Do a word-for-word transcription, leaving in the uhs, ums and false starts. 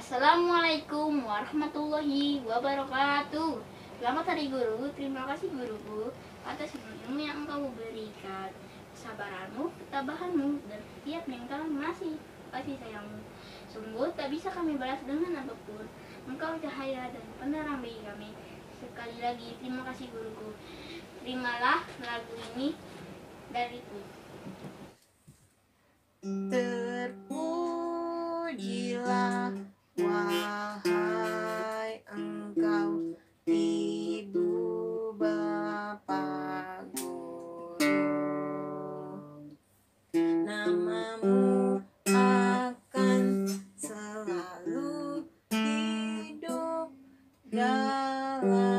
Assalamualaikum warahmatullahi wabarakatuh. Selamat Hari Guru. Terima kasih guruku atas ilmu yang engkau berikan, kesabaranmu, ketabahanmu, dan setiap yang kau masih kasih sayangmu. Sungguh tak bisa kami balas dengan apapun. Engkau cahaya dan penerang bagi kami. Sekali lagi terima kasih guruku. Terimalah lagu ini dariku. Terpujilah wahai engkau ibu bapa guru, namamu akan selalu hidup dalam